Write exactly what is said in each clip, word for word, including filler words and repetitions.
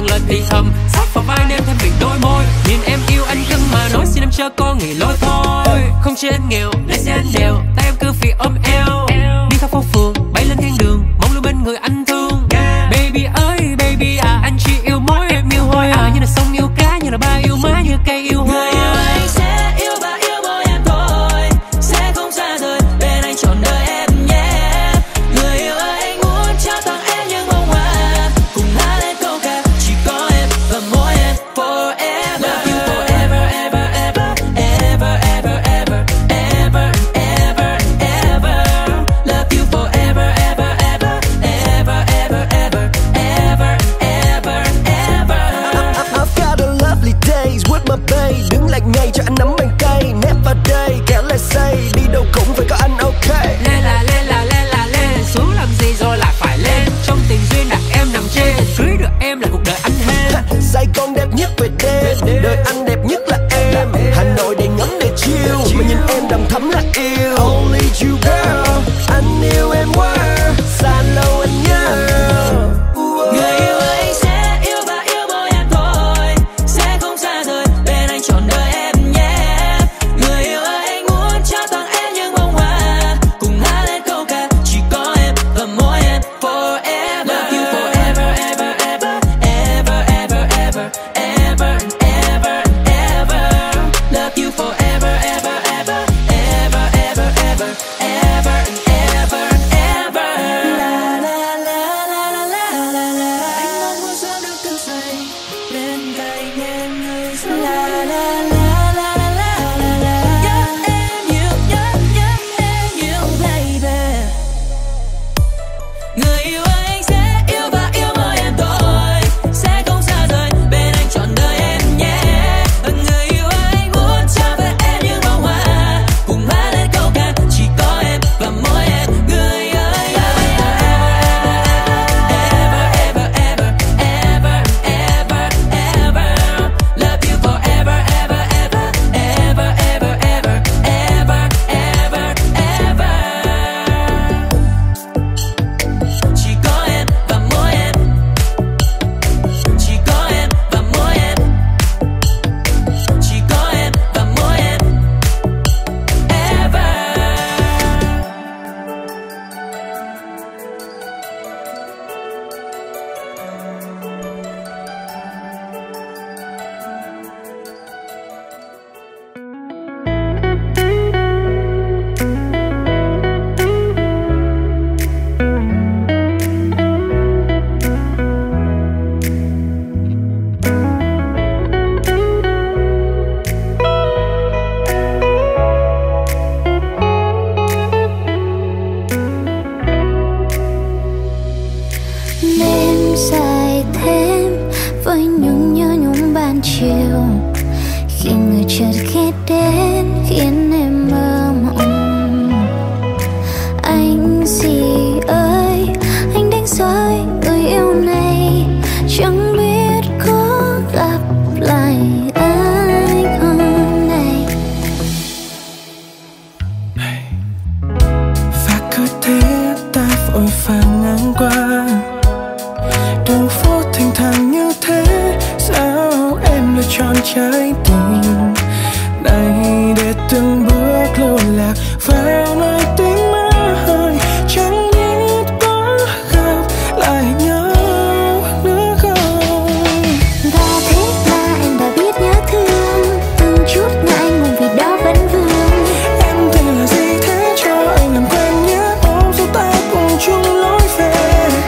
những lời thì thầm, sát vào vai em thêm mình đôi môi. Nhìn em yêu anh cưng mà nói xin em cho có nghỉ lối thôi. Không chơi anh nghèo, lấy xe anh đều, tay em cứ việc ôm eo. Đi khắp phố phường, bay lên thiên đường, mong luôn bên người anh thương. Baby ơi, baby à, anh chỉ yêu mỗi em yêu thôi à. Như là sông yêu cá, như là ba yêu má, như cây yêu hoa. Người yêu anh sẽ yêu và yêu mỗi em thôi, sẽ không xa rời, bên anh trọn đời em nhé. Người yêu ơi, anh muốn trao tặng em những bông hoa, cùng hát lên câu ca chỉ có em và mỗi em forever. Love you forever, ever, ever, ever, ever, ever, ever, ever, ever. Love you forever, ever, ever, ever, ever, ever, ever, ever, ever. I've got a lovely days with my babe. Đứng lại ngay cho anh nắm bàn tay. Never day, kẻo lại say. Đi đâu cũng phải có anh ok. Lên là lên là lên là lên, xuống làm gì rồi lại phải lên. Trong tình duyên đặt em nằm trên, cưới được em là cuộc đời anh hết. Sài Gòn đẹp nhất về đêm, đời anh đẹp nhất là em. Hà Nội để ngắm để chill, mà nhìn em đầm thắm là yêu. Only you girl, anh yêu em quá, xa lâu anh nhớ. Người yêu ơi, anh sẽ yêu và yêu mỗi em thôi, sẽ không xa rời, bên anh trọn đời em nhé. Người yêu ơi, anh muốn trao tặng em những bông hoa, cùng hát lên câu ca chỉ có em và mỗi em forever. Love you forever, ever, ever, ever, ever, ever, ever, ever, ever. Love you forever, ever, ever, ever, ever, ever, ever, ever, ever. La la la la la la la la. Anh mong muốn sớm được thức dậy bên cạnh em người say. La la la la la la la la. Nhớ em nhiều, nhớ nhớ em nhiều baby. Người yêu ơi, anh sẽ yêu và yêu mỗi em thôi, sẽ không xa rời, bên anh trọn đời em nhé. Người yêu ơi, anh muốn trao về em những bông hoa, cùng hát lên câu ca chỉ có em và mỗi em. Người ơi ơi, ever, ever, ever, ever, ever, ever. Love you forever, ever, ever, ever, ever, ever, ever, ever, ever. Chỉ có em và mỗi em, chỉ có em và mỗi em, chỉ có em và mỗi em, ever. Đêm dài thêm với những nhớ nhung ban chiều, khi người chợt ghé đến khiến em mơ mộng. Anh gì ơi, anh đánh rơi người yêu này, chẳng biết có gặp lại anh hôm nay. Và cứ thế ta vội vàng ngang qua đường phố thanh thản như thế. Sao em lựa chọn trái tim này để từng bước lô lạc vào nơi tính mơ? Chẳng biết có gặp lại nhau nữa không. Và thế là em đã biết nhớ thương, từng chút ngại ngùng vì đó vẫn vương. Em tên là gì thế cho anh làm quen nhé, ôm dù ta cùng chung lối về.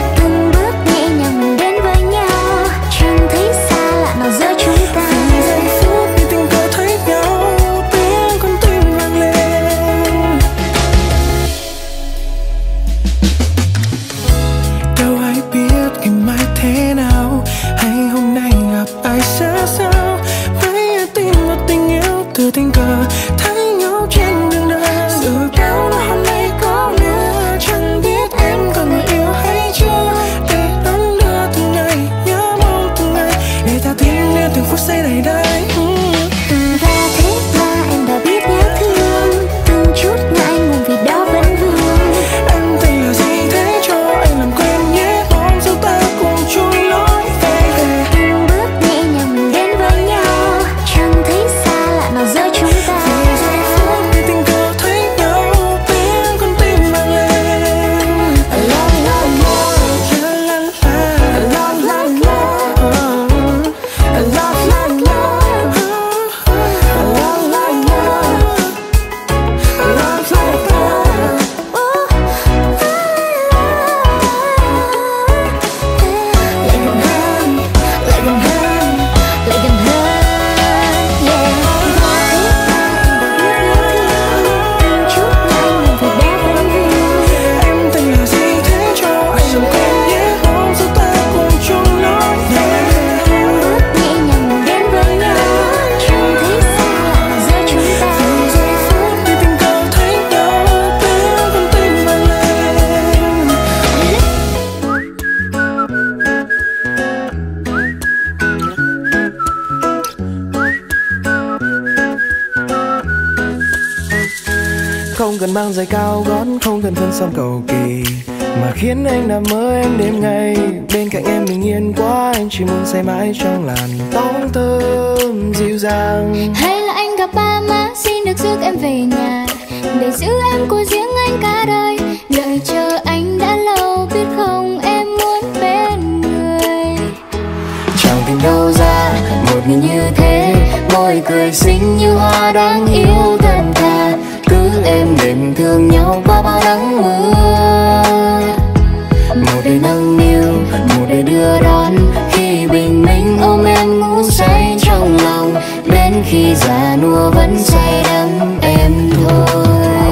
Không cần mang giày cao gót, không cần thân son cầu kỳ, mà khiến anh nằm mơ em đêm ngày. Bên cạnh em bình yên quá, anh chỉ muốn say mãi trong làn tóc thơm dịu dàng. Hay là anh gặp ba má xin được rước em về nhà, để giữ em của riêng anh cả đời. Đợi chờ anh đã lâu, biết không em muốn bên người. Chẳng tìm đâu ra một người như thế, môi cười xinh như hoa đáng yêu thật thà. Cứ êm đềm thương nhau qua bao nắng mưa. Một đời nâng niu, một đời đưa đón, khi bình minh ôm em ngủ say trong lòng. Đến khi già nua vẫn say đắm em thôi.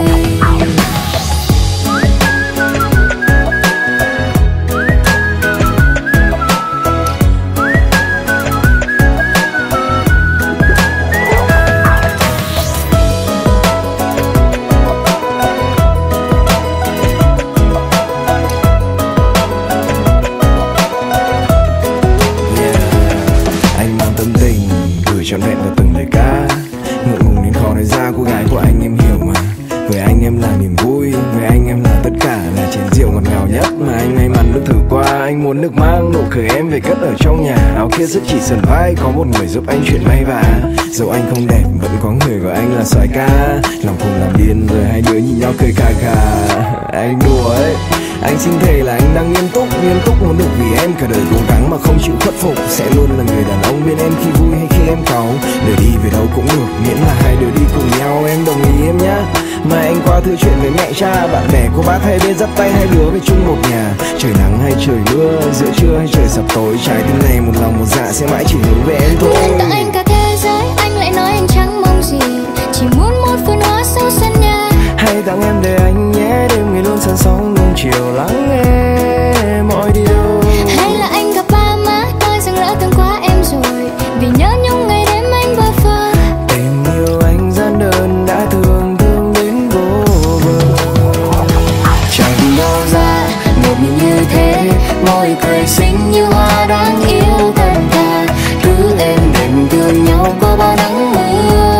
Trọn vẹn vào từng lời ca, ngượng ngùng nên khó nói ra. Cô gái của anh em hiểu mà, với anh em là niềm vui, với anh em là tất cả, là chén rượu ngọt ngào nhất mà anh may mắn được thử qua. Anh muốn được mang nụ cười em về cất ở trong nhà, áo kia rất chỉ sườn vai, có một người giúp anh chuyện may vá. Dẫu anh không đẹp vẫn có người gọi anh là soái ca, lòng cùng làm điên rồi hai đứa nhìn nhau cười cà cà. Anh đùa ấy, anh xin thề là anh đang nghiêm túc, nghiêm túc muốn được vì em cả đời cố gắng mà không chịu khuất phục. Sẽ luôn là người đàn ông bên em khi vui hay khi em cáu, để đi về đâu cũng được, miễn là hai đứa đi cùng nhau. Em đồng ý em nhá. Mà anh qua thư chuyện với mẹ cha, bạn bè cô bác hai bên dắt tay hai đứa về chung một nhà. Trời nắng hay trời mưa, giữa trưa hay trời sập tối, trái tim này một lòng một dạ sẽ mãi chỉ hướng về em thôi. Muốn tặng anh cả thế giới, anh lại nói anh chẳng mong gì, chỉ muốn một vườn hoa sau sân nhà. Hãy tặng em để anh nhé, đêm ngày luôn sân sóng luôn chiều lắng nghe mọi điều. Hay là anh gặp ba má nói rằng lỡ từng quá em rồi, vì nhớ nhung ngày đêm anh bơ phơ. Tình yêu anh gian đơn đã thương thương đến vô bờ. Chẳng tìm đâu ra một người như thế, môi cười xinh như hoa đáng yêu thật thà. Cứ êm đềm thương nhau qua bao nắng mưa.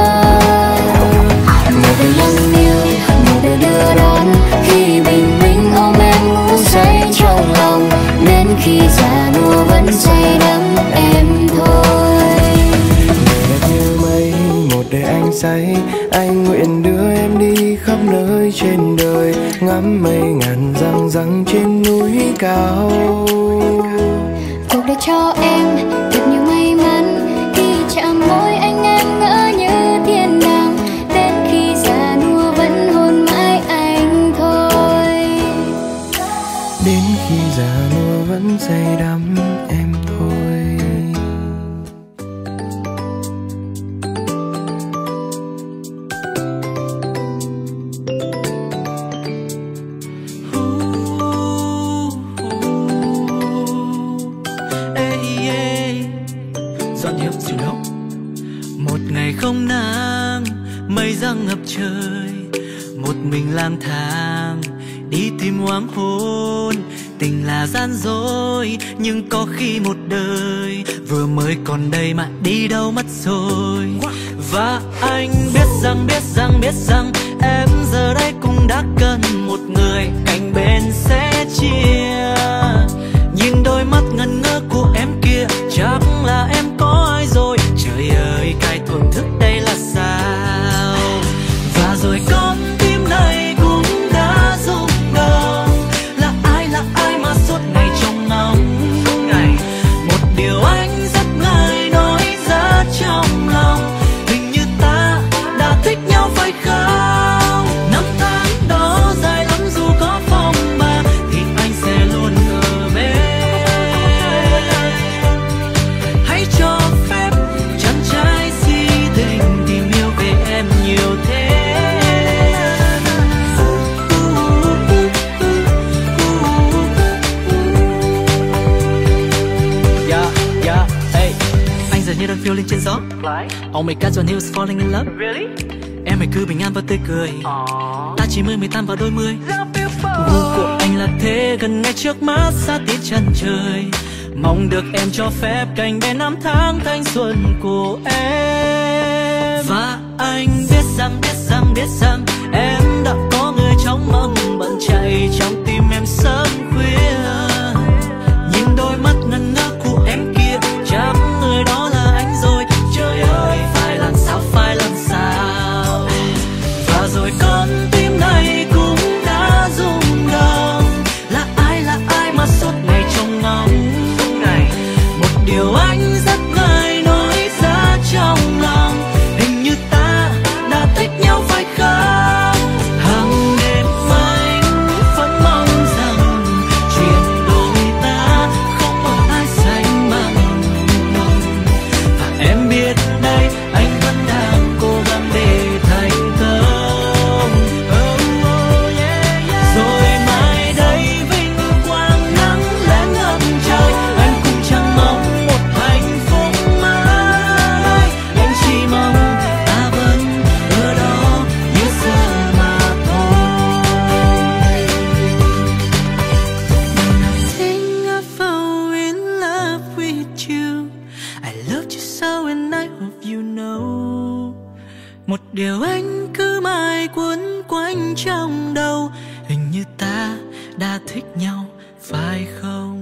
Một đời nâng niu, một đời đưa đón, khi bình minh ôm em ngủ say trong lòng. Đến khi già nua vẫn say đắm em thôi. Đời đẹp như mây, một đời anh say, anh nguyện đưa em đi khắp nơi trên đời, ngắm mây ngàn răng răng trên núi cao. Cuộc đời cho em thật nhiều may mắn, khi chạm môi anh em ngỡ như thiên đàng. Đến khi già nua vẫn hôn mãi anh thôi. Đến khi già nua vẫn say đắm em thôi. Một ngày không nắng, mây giăng ngập trời, một mình lang thang đi tìm hoàng hôn. Tình là gian dối, nhưng có khi một đời vừa mới còn đây mà đi đâu mất rồi. Và anh biết rằng, biết rằng, biết rằng em giờ đây cũng đã cần một người cạnh bên sẽ chia. Nhìn đôi mắt ngần ngơ của em kia, chắc là em có ai rồi. Trời ơi, cái thổn thức đây là sao? Và rồi con tim này cũng đã rung động. Là ai, là ai mà suốt ngày trông ngóng ngày một điều anh rất ngại nói ra trong lòng. Hình như ta đã thích nhau phải không? Năm tháng đó dài lắm, dù có phong ba thì anh sẽ luôn ở bên. Hãy cho phép chàng trai si tình tìm yêu về em nhiều thế. Yeah, yeah, hey. Anh giờ như đang phiêu lên trên gió. Oh my god, John Hughes falling in love. Really? Em hãy cứ bình an và tươi cười. Aww. Ta chỉ mới mười tám và đôi mươi. Gu của anh là thế, gần ngay trước mắt xa tít chân trời. Mong được em cho phép cạnh bên năm tháng thanh xuân của em. Và anh biết rằng, biết rằng, biết rằng em đã trong đầu. Hình như ta đã thích nhau phải không?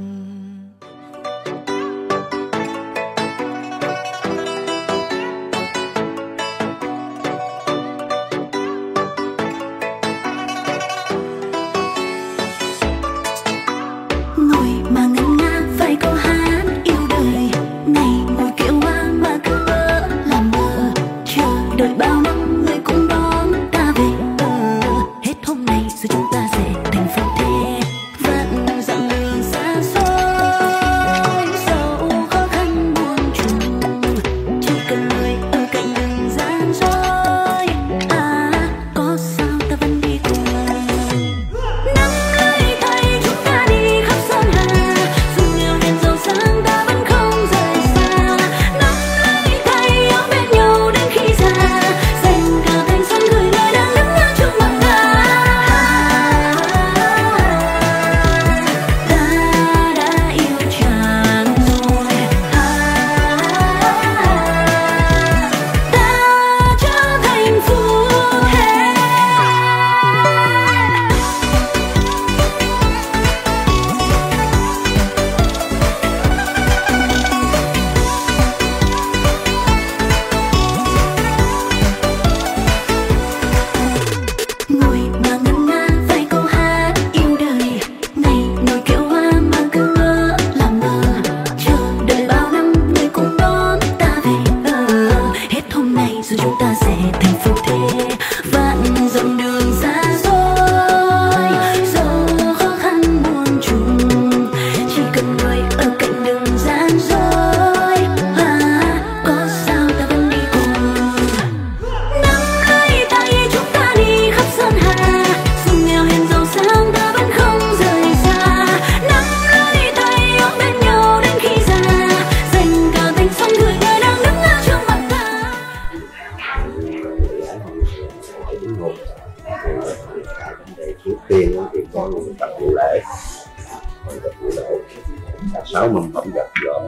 Sáu mâm phẩm gặt dọn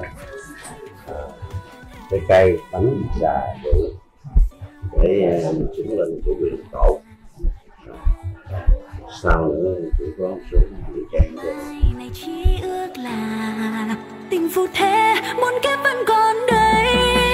trái cây bánh trà để để mình chuyển lên chủ quyền tổ. Sau nữa chỉ có xuống địa trang này chỉ ước là tình phù thế muốn kết vẫn còn đây.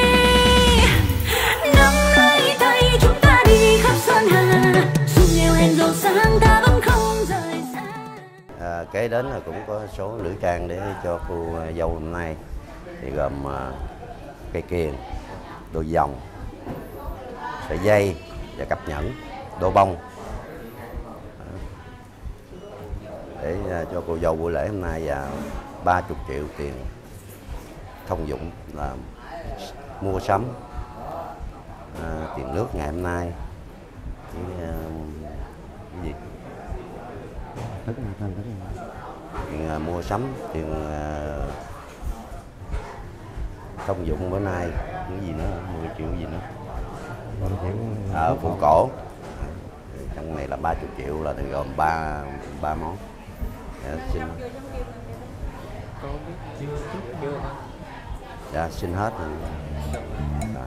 Nắm lấy tay chúng ta đi khắp sơn hà, dù nghèo hèn giàu sang ta vẫn không rời xa. À, kế đến là cũng có số nữ trang để cho cô dâu hôm nay, thì gồm uh, cây kiềng, đôi vòng, sợi dây và cặp nhẫn, đôi bông để uh, cho cô dâu buổi lễ hôm nay, và ba mươi triệu tiền thông dụng là mua sắm uh, tiền nước ngày hôm nay. Cái, uh, cái gì? Tiền uh, mua sắm, tiền uh, thông dụng bữa nay, cái gì nữa, mười triệu gì nữa ở uh, phụ cổ. Trong này là ba mươi triệu là gồm ba ba món. Dạ, xin dạ, xin hết rồi. Dạ.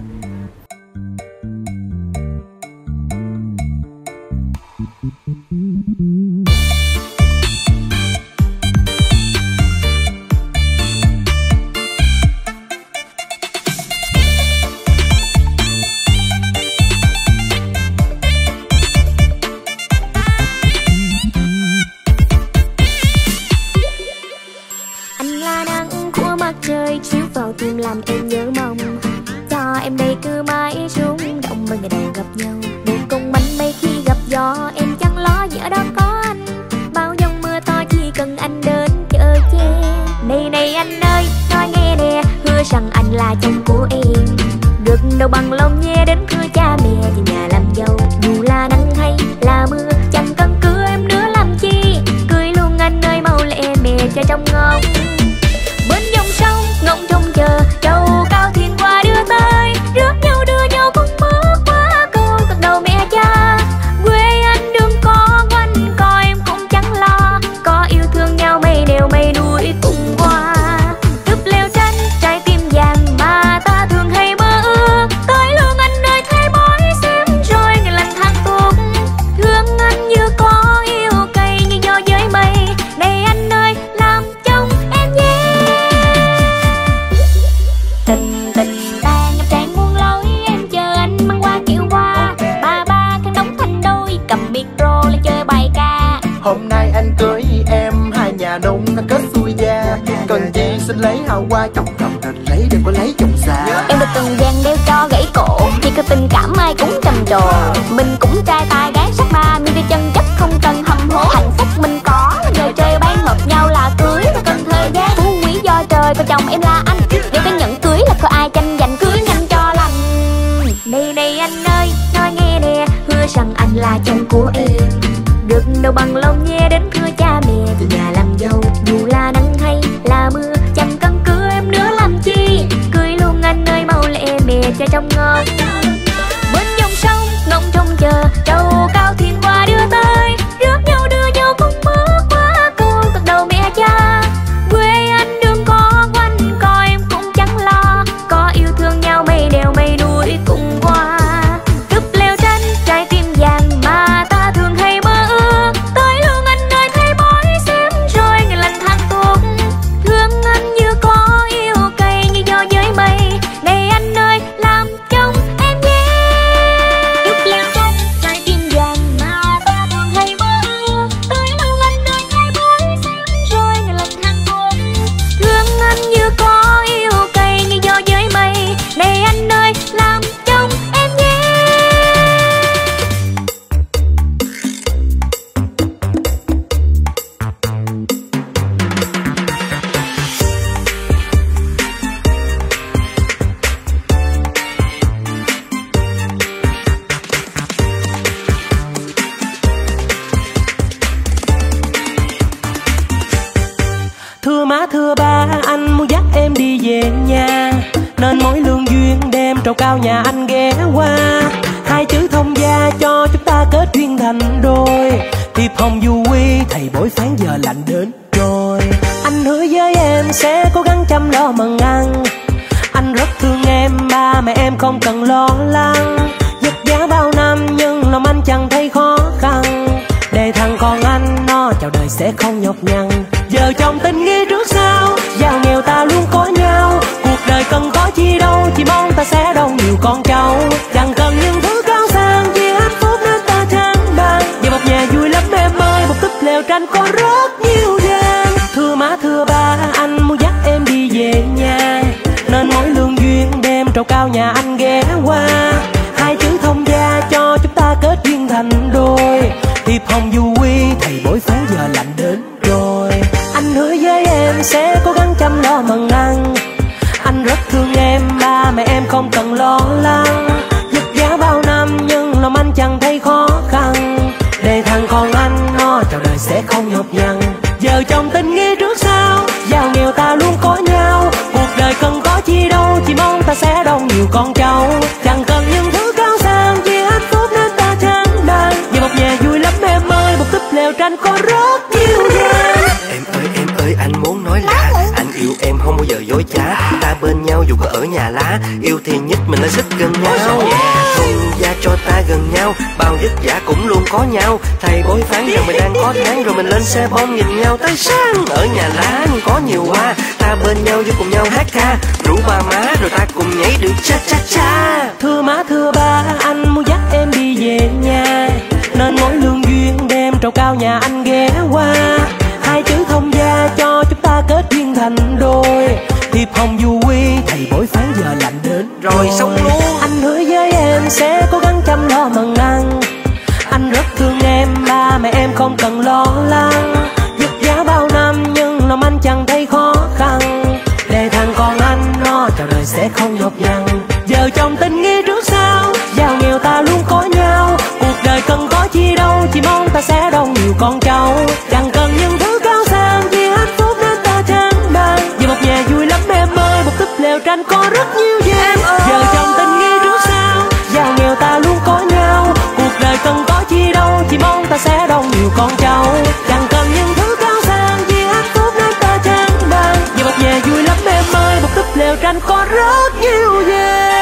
Tim làm em nhớ mong, cho em đây cứ mãi rung động mỗi ngày đầu gặp nhau. Một con bánh bay khi gặp gió, em chẳng lo gì ở đó có anh. Bao giông mưa to chỉ cần anh đến chở che. Này này anh ơi, nói nghe nè, hứa rằng anh là chồng của em. Được đâu bằng lòng nhé đến cửa cha mẹ về nhà làm dâu. Dù là nắng hay là mưa, chẳng cần cưới em nữa làm chi. Cưới luôn anh ơi mau lẹ mẹ cha trong ngóng. Bên dòng sông ngóng trông chờ trâu cao thuyền qua đưa tới, rước nhau đưa nhau cùng bước qua cầu cất đầu mẹ cha. Quê anh đừng có quanh co em cũng chẳng lo, có yêu thương nhau mây đều mây đuổi cùng qua. Thức leo tranh trái tim vàng mà ta thường hay mơ ước, tới luôn Hôm nay anh cưới em, hai nhà nung nó kết xuôi da. Cần gì xin lấy hào hoa, chồng cầm nên lấy đừng có lấy chồng xa. Em được từng vàng đeo cho gãy cổ, chỉ có tình cảm ai cũng trầm trồ. Mình cũng trai tài gái sắc ba, mi đi chân chất không cần hâm hố. Hạnh phúc mình có, giờ trời ban hợp nhau là cưới, mà cần thời gian. Phú quý do trời, còn chồng em là anh. Nếu cái nhẫn cưới là có ai tranh giành, cưới nhanh cho lành. Này này anh ơi, nói nghe nè, hứa rằng anh là chồng của em. Được đâu bằng lòng nghe đến thưa cha mẹ thì nhà làm dâu. Dù là nắng hay là mưa, chẳng cần cưới em nữa làm chi. Cưới luôn anh ơi mau lẹ mẹ cha trông ngon. Bên dòng sông ngóng trông chờ, trâu cao thiên hoa đưa tới. Rước nhau đưa nhau không bước qua câu tận đầu mẹ cha. Quê anh đừng có quanh coi em cũng chẳng lo. Có yêu thương nhau mây đèo mây núi cùng qua. Cúp leo tranh trái tim vàng mà ta thường hay mơ ước. Tới luôn anh ơi thấy bói xem rồi ngày lành thang tuột. Thương anh như có yêu cây như gió dưới mây. Này anh ơi làm chồng em nhé. Cúp leo tranh trái tim vàng mà ta thường hay mơ ước. Tới luôn anh ơi thấy bói xem rồi ngày lành thang tuột. Thương anh như có yêu cây như gió dưới mây. Này anh ơi làm chồng em nhé. Thưa má thưa ba, anh muốn dắt em đi về nhà, nên mỗi lương duyên đem trầu cao nhà anh ghé qua. Hai chữ thông gia cho chúng ta kết duyên thành đôi. Thiệp hồng du quy thầy bói phán giờ lạnh đến rồi. Anh hứa với em sẽ cố gắng chăm lo mần ăn. Anh rất thương em, ba mẹ em không cần lo lắng. Vất vả bao năm nhưng lòng anh chẳng thấy khó khăn. Để thằng con anh nó chào đời sẽ không nhọc nhằn. Giờ chồng tình nghĩa trước sau, giàu nghèo ta luôn có nhau. Cuộc đời cần có chi đâu, chỉ mong ta sẽ đâu nhiều con cháu. Chẳng cần những thứ cao sang, chỉ hạnh phúc nên ta trắng bàn. Về một nhà vui lắm em ơi, một túp lều tranh có rất nhiều gian. Thưa má thưa ba, anh muốn dắt em đi về nhà, nên mỗi lương duyên đem trầu cao nhà anh ghé qua. Hai chữ thông gia cho chúng ta kết duyên thành đôi. Thiệp hồng du quy thầy bói phán giờ lạnh đến rồi. Anh hứa với em sẽ cố gắng chăm lo mần ăn. Anh rất thương em, ba mẹ em không cần lo lắng. Vất vả bao năm nhưng lòng anh chẳng thấy khó khăn. Để thằng con anh nó chào đời sẽ không nhọc nhằn. Giờ chồng tình nghĩa trước sau, giàu nghèo ta luôn có nhau. Cuộc đời cần có chi đâu, chỉ mong ta sẽ đông nhiều con cháu. Chẳng cần những thứ cao sang, chỉ hạnh phúc nên ta trắng đàn. Về một nhà vui lắm em ơi, một túp lều tranh có rất nhiều gian. Em ơi em ơi anh muốn nói là anh yêu em không bao giờ dối trá. Ta bên nhau dù có ở nhà lá, yêu thì nhất mình là xích gần nhau. Thông gia cho ta gần nhau, bao vất vả cũng luôn có nhau. Thầy bói phán giờ mình đang có tháng, rồi mình lên xe bom nhìn nhau tới sáng. Ở nhà lá có nhiều hoa, ta bên nhau với cùng nhau hát ca. Rủ ba má rồi ta cùng nhảy được cha cha cha. Thưa má thưa ba, anh muốn dắt em đi về nhà, nên mỗi lương duyên đem trầu cao nhà anh ghé qua. Hai chữ thông gia cho chúng ta kết duyên thành đôi. Thiệp hồng du quy thầy bói phán giờ lạnh đến rồi xong luôn. Anh hứa với em sẽ cố gắng chăm lo mần ăn. Anh rất thương em, ba mẹ em không cần lo lắng. Vất vả bao năm nhưng lòng anh chẳng thấy khó khăn. Để thằng con anh nó chào đời sẽ không nhọc nhằn. Giờ chồng tình nghĩa trước sau, giàu nghèo ta luôn có nhau. Cuộc đời cần có chi đâu, chỉ mong ta sẽ đông nhiều con cháu. Chẳng cần những thứ cao sang, chỉ hạnh phúc nên ta trắng đàn. Về một nhà vui lắm em ơi, một túp lều tranh có rất nhiều gian. Giờ chồng tình nghĩa trước sau, giàu nghèo ta luôn có nhau. Cuộc đời cần có chi đâu, chỉ mong ta sẽ đông nhiều con cháu. Chẳng cần những thứ cao sang, chỉ hạnh phúc nên ta trắng đàn. Về một nhà vui lắm em ơi, một túp lều tranh có rất nhiều gian.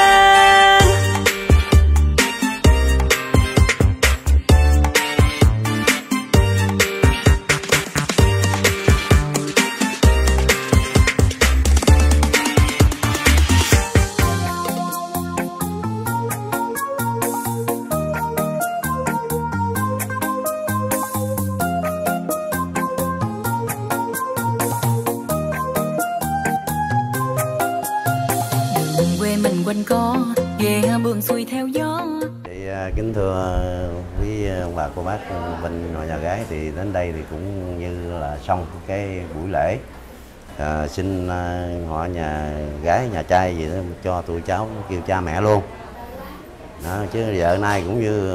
quanh co, ghe buồn xuôi theo gió. Thì kính thưa quý ông bà cô bác bên nhà gái, thì đến đây thì cũng như là xong cái buổi lễ. À, xin họ nhà gái nhà trai gì đó cho tụi cháu kêu cha mẹ luôn đó, chứ vợ nay cũng như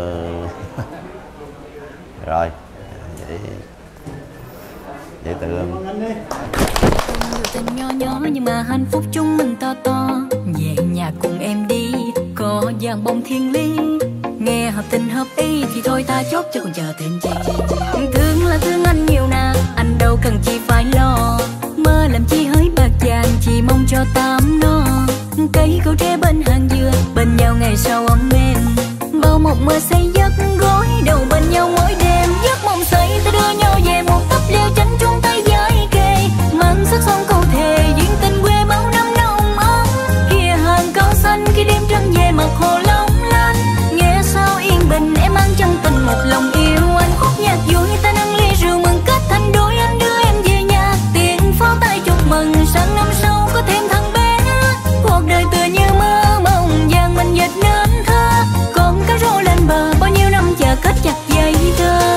rồi vậy vậy từ tình nho nhỏ nhưng mà hạnh phúc chung mình to to. Về nhà cùng em đi, có vàng bông thiên lý, nghe hợp tình hợp ý thì thôi ta chốt chứ còn chờ thêm chi. Thương là thương anh nhiều nè, anh đâu cần chi phải lo. Mơ làm chi hỡi bạc vàng, chỉ mong cho tám no. Cây cầu tre bên hàng dừa, bên nhau ngày sau ấm êm. Bao một mơ say giấc gối đầu bên nhau mỗi đêm. Giấc mộng say ta đưa nhau về một tấp leo tránh chung tay với kề. Mang sắc son câu thề duyên tình quê bao năm nồng ấm. Kia hàng cao xanh khi đêm trăng về mặt hồ long lanh. Nghe sao yên bình em mang chân tình một lòng yêu. Anh khúc nhạc vui ta nâng ly rượu mừng kết thành đôi. Anh đưa em về nhà tiền pháo tay chúc mừng sang năm sau có thêm thằng bé. Cuộc đời tựa như mơ mộng vàng mình dệt nên thơ. Còn cá rô lên bờ bao nhiêu năm chờ kết chặt dây thơ.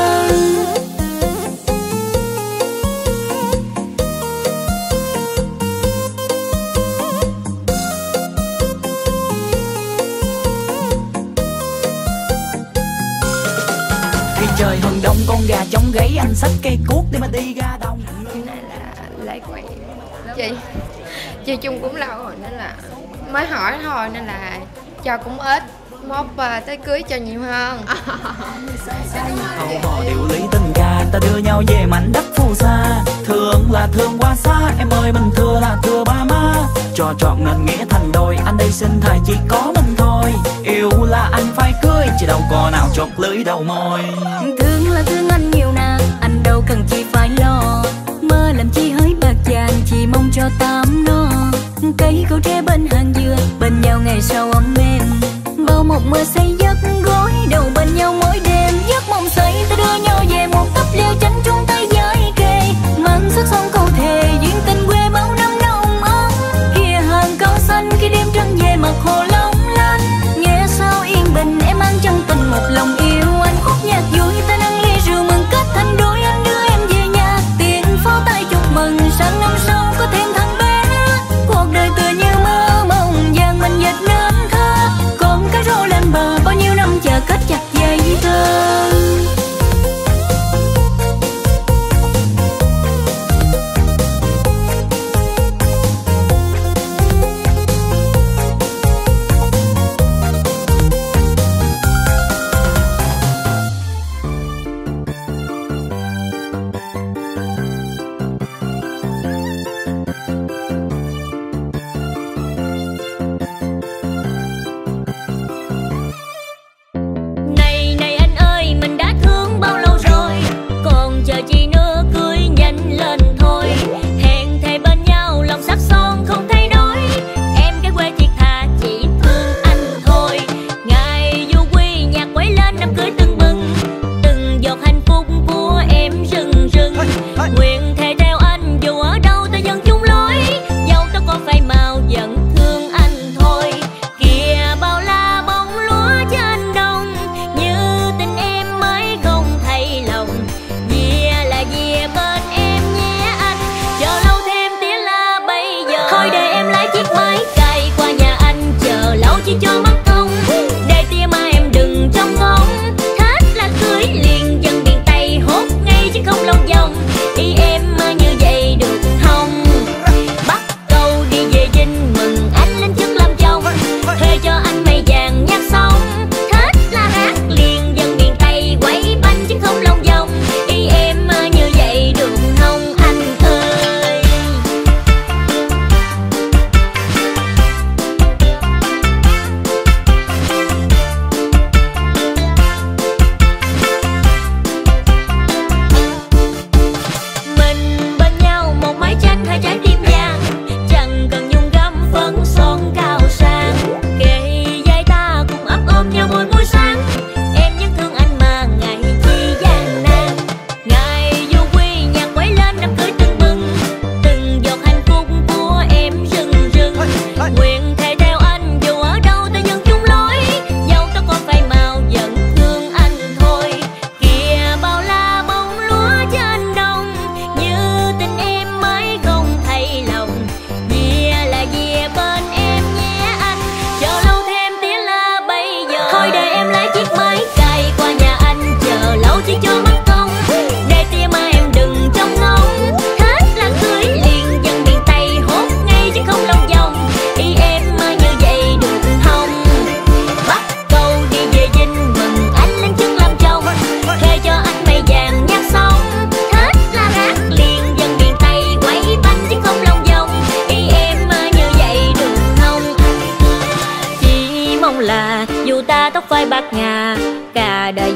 Trời hừng đông con gà chống gáy, anh xách cây cuốc để mà đi ra đông. Cái này là lễ quậy chị chơi chung cũng lâu rồi nên là mới hỏi thôi, nên là cho cũng ít, mốt uh, tới cưới cho nhiều hơn. Hậu họ điều lý tình ca, ta đưa nhau về mảnh đất phù sa. Thương là thương quá xa, em ơi mình thưa là thưa ba má. Cho trọn nên nghĩa thành đôi, anh đây xin thề chỉ có mình thôi. Yêu là anh phải cưới, chứ đâu có nào chột lưỡi đầu môi. Thương là thương anh nhiều nè, anh đâu cần chi phải lo. Mơ làm chi hỡi bạc vàng, chỉ mong cho tám no. Cây cầu tre bên hàng dừa, bên nhau ngày sau ấm êm. Bao một mơ say giấc gối đầu bên nhau mỗi đêm. Giấc mộng say ta đưa nhau về một tấp leo tránh chung tay với kề. Mang sắc son câu thề duyên tình quê bao năm nồng ấm. Kia hàng cao xanh khi đêm trăng về mặt hồ long lanh. Nghe sao yên bình em mang chân tình một lòng yêu. Anh khúc nhạc vui ta nâng ly rượu mừng kết thành đôi. Anh đưa em về nhà tiền pháo tay chúc mừng sang năm sau có thêm thằng bé. Cuộc đời tựa như mơ mộng vàng mình dệt nên thơ. Còn cá rô lên bờ bao nhiêu năm chờ kết chặt dây thơ.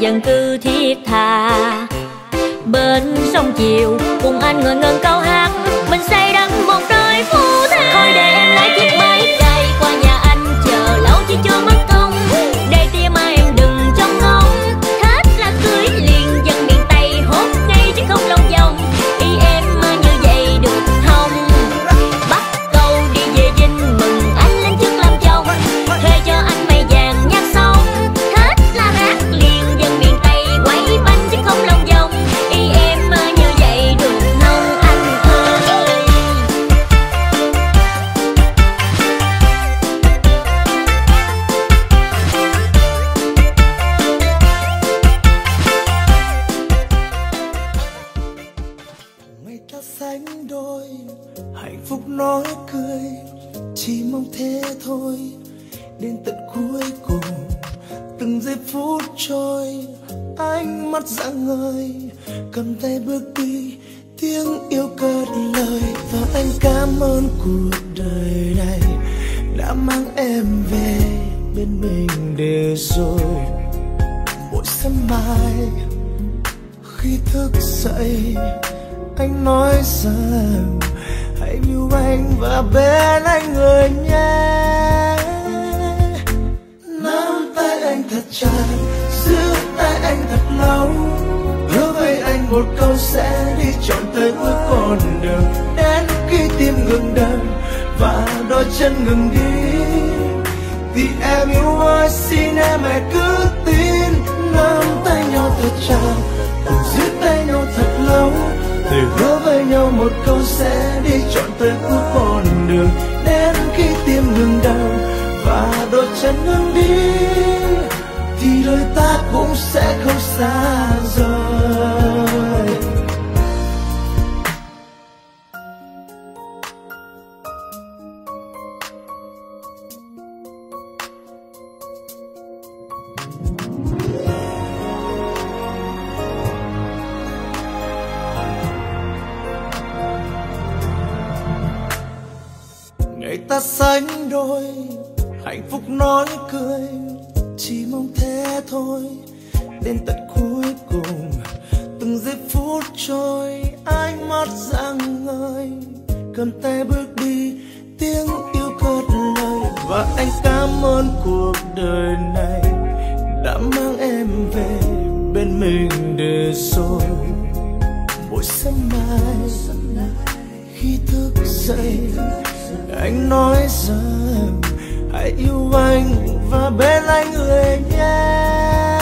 dân cư thiết tha. Bên sông chiều cùng anh ngồi ngân câu hát, mình say đắm một đời phù thề. Thôi để em lái chiếc máy cây qua nhà anh, chờ lâu chỉ chưa mất công. Để tia mà em đừng trông ngóng, hết là cưới liền dân miền Tây hốt ngay chứ không lòng vòng. Ý em như vậy được không? Bắt câu đi về Vinh mừng anh lên chức làm chồng, thuê cho anh mây vàng nhạc sống. Hết là hát liền dân miền Tây quay bánh chứ không lòng vòng. Ý em như vậy được không anh ơi? Ngày ta sánh đôi, hạnh phúc nói cười, chỉ mong thế thôi. Đến tận cuối cùng, từng giây phút trôi, ánh mắt rạng ngời, cầm tay bước đi, tiếng yêu cất lời. Và anh cảm ơn cuộc đời này đã mang em về bên mình để rồi. Mỗi sớm mai khi thức dậy, anh nói rằng hãy yêu anh và bên anh người nhé. Nắm tay anh thật chặt, giữ tay anh thật lâu, hứa với anh một câu sẽ đi trọn tới cuối con đường. Đến khi tim ngừng đập và đôi chân ngừng đi, thì em yêu ơi xin em hãy cứ tin. Nắm tay nhau thật chặt, cùng giữ tay nhau thật lâu, thề hứa với nhau một câu sẽ đi trọn tới cuối con đường. Đến khi tim ngừng đập và đôi chân ngừng đi, thì đôi ta cũng sẽ không xa rời. Ngày ta sánh đôi, hạnh phúc nói cười, chỉ mong thế thôi. Đến tận cuối cùng, từng giây phút trôi, ánh mắt rạng ngời, cầm tay bước đi, tiếng yêu cất lời. Và anh cảm ơn cuộc đời này đã mang em về bên mình để rồi. Mỗi sớm mai khi thức dậy, anh nói rằng hãy yêu anh và bên anh người nhé.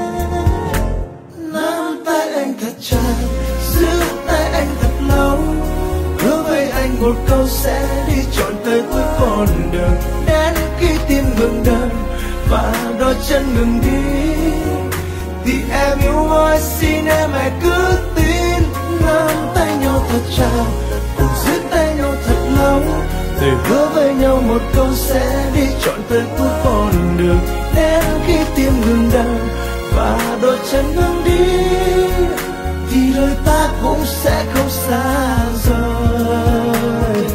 Nắm tay anh thật chặt, giữ tay anh thật lâu, hứa với anh một câu sẽ đi trọn tới cuối con đường. Đến khi tim ngừng đập và đôi chân ngừng đi, thì em yêu ơi xin em hãy cứ tin. Nắm tay nhau thật chặt, cùng giữ tay nhau thật lâu, thề hứa với nhau một câu sẽ đi trọn tới cuối con đường. Đến khi tim ngừng đập và đôi chân ngừng đi, thì đôi ta cũng sẽ không xa rời.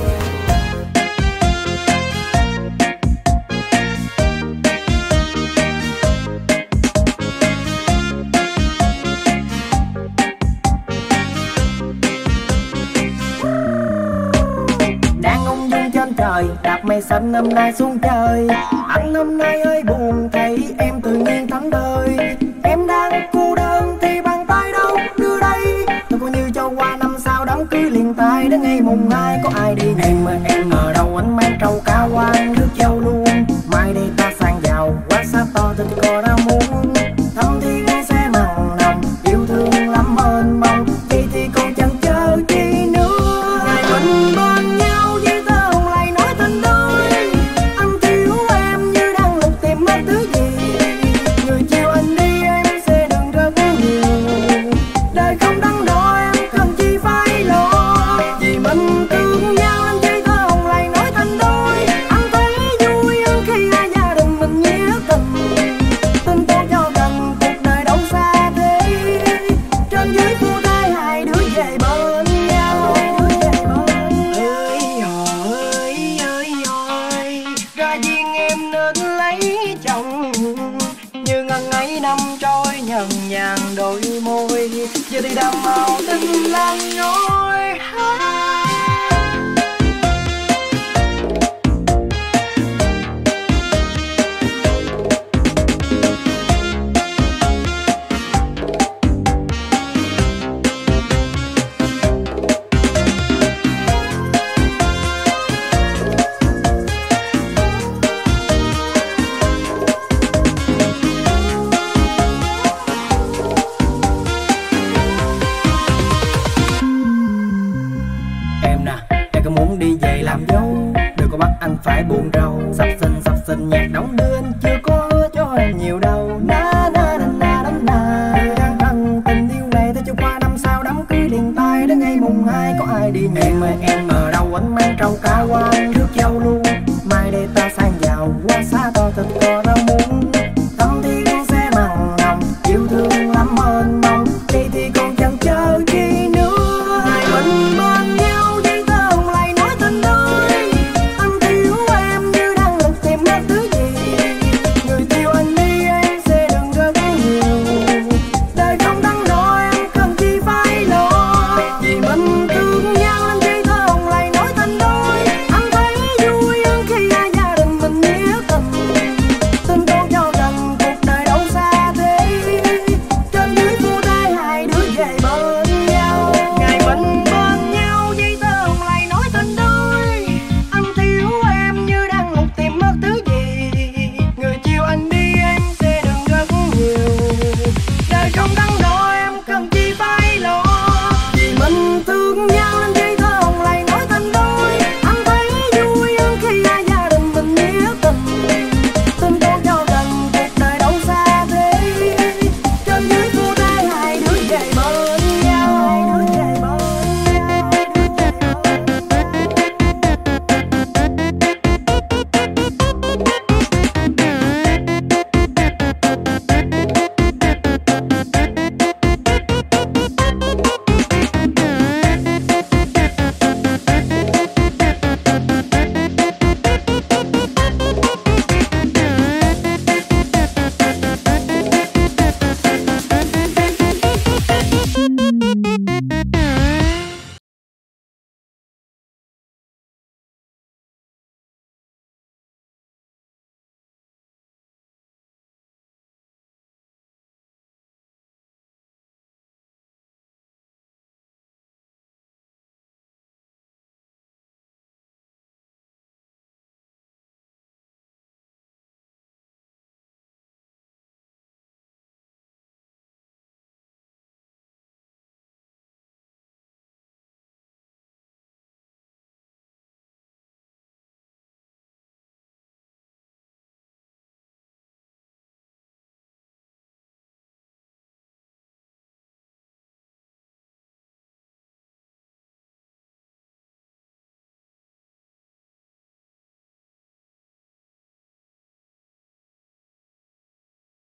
Trời đạp mây xanh hôm nay xuống trời, anh hôm nay ơi buồn thấy em tự nhiên thánh thơi. Em đang cô đơn thì bàn tay đâu đưa đây, tôi coi như cho qua năm sau đám cưới liền tay. Đến ngày mùng hai có ai đi tìm mà em ở đâu, anh mang trâu cá quan nước châu luôn. Mai đây ta sang giàu quá xa to tình cò đã muốn, thâm thiên sẽ nặng nồng yêu thương lắm mênh mông. Vậy thì còn chẳng chờ chi nữa, ngày mình bên nhau năm trôi nhần kia thì đậm màu tình làng nhói. Anh phải buồn rầu, sập sình sập sình nhạc đóng đưa anh chưa có hứa cho em nhiều đâu. Na na na na na na. Người đang cần tình yêu này tới chưa qua năm sau đám cưới liền tay đến ngày mùng hai có ai đi nhẹ mà em ở đâu anh mang trâu cá qua.